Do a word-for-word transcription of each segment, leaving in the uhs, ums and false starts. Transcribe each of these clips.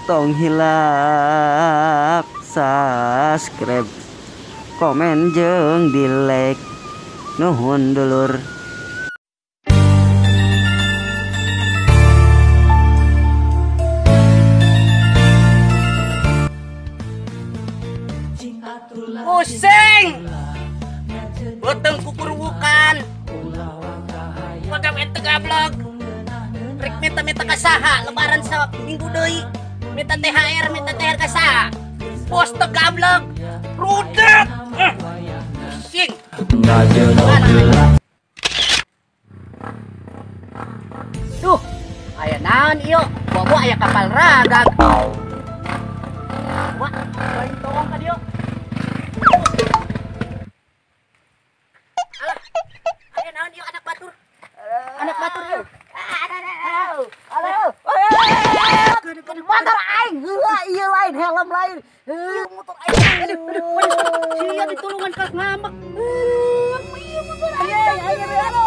tong hilap subscribe komen jeung di like nuhun dulur. Pusing beuteung kukuruwukan pagawe teu gablog rek minta-minta ka saha lebaran sa minggu deui minta T H R minta T H R ka saha bos teu gablog rudet eh. Pusing duh aya naon ieu bobo aya kapal ragag wah lain tolong ka dieu. Alah, ayo naon yuk anak batur. Anak batur yuk. Halo. Halo. Motor aing heula ieu lain helm lain. Ieu motor aing. Aduh, aduh. Sia ditulungan ka ngambek. Ieu motor aing. Ayo, ayo.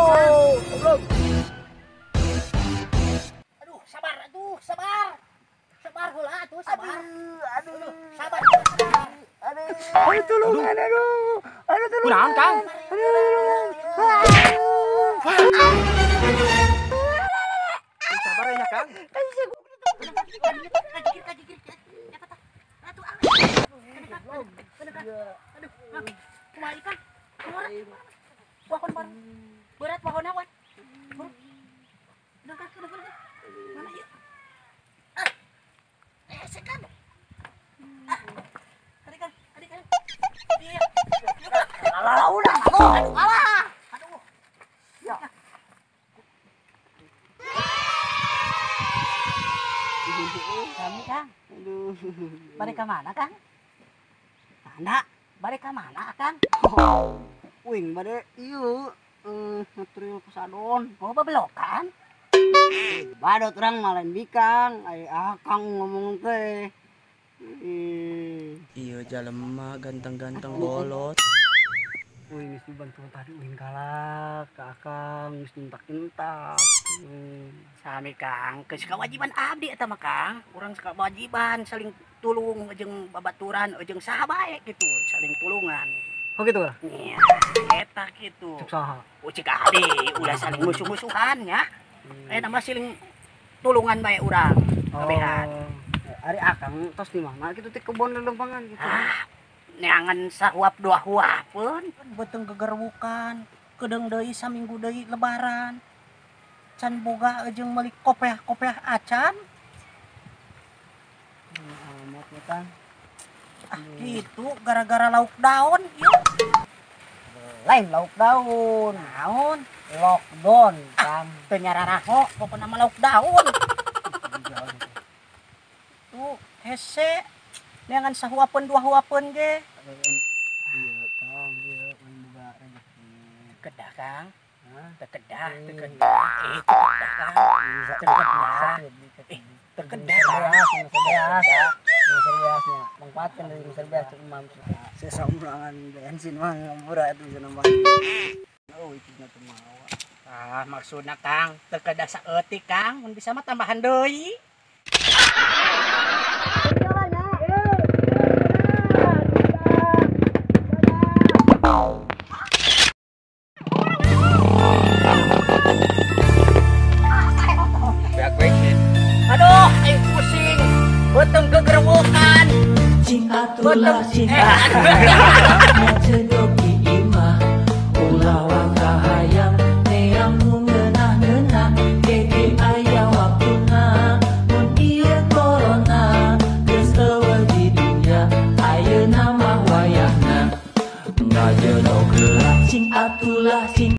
Aduh, sabar atuh, sabar. Sabar heula atuh, sabar. Aduh, sabar. Aduh. Aduh, tulungan aduh. Aduh, tulungan. Kunaon, Kang? Sabar ya, Kang. Berat pohon awan. Mana yuk? Ah, eh sekan. Ah, adik kan, adik kan. Iya. Alah, udah, aduh, alah. Aduh. Ya. Kami Kang. Aduh. Balik ke mana Kang? Mana? Balik ke mana Kang? Wing bade ieu eh material pesadon. Oh, bebelokan? Badot urang malen bikang, ai akang ngomong teh. Iya jalema ganteng-ganteng bolot. Wing geus dibantu tadi wing galak ka akang geus entak-entak. Sami Kang, geus kawajiban abdi eta mah Kang. Urang kawajiban saling tulung jeung babaturan jeung saha bae kitu, saling tulungan. Oh gitu lah. Nya, eta kitu. Cuk saha? Ucik abdi ulah saling musuh-musuhan nya. Eta mah saling tulungan bae urang. Kabehan. Ari akang tos di mana kitu teh kebon lempangan gitu. Ah, neangan sahuap dua huapeun, beuteung gegerwukan, kedeung deui saminggu deui lebaran. Can boga jeung meuli kopiah-kopiah acan. Amat ya Kang. Ah, gitu gara-gara lauk daun ieu. Lain lauk daun. Naon? Lockdown Kang. Teu nyararaho pokona mah lauk daun. Tuh, hese. Neangan sahuapeun dua huapeun ge. Iya Kang, iya main boga rezeki. Kedah Kang. Hah? Teu kedah, teu kedah. Eh, teu kedah Kang. Teu kedah. Eh, teu kedah. Serius, seriusnya. Manfaatkan dari serius cek imam. Sesamrangan bensin mah murah itu cenah mah. Oh, itu na teu mawa. Ah, maksudna Kang, teu kedah saeutik Kang, mun bisa mah tambahan deui. Aduh, aing pusing. Beuteung gegerwukan. Cing atulah Beuteung cing eh, atulah.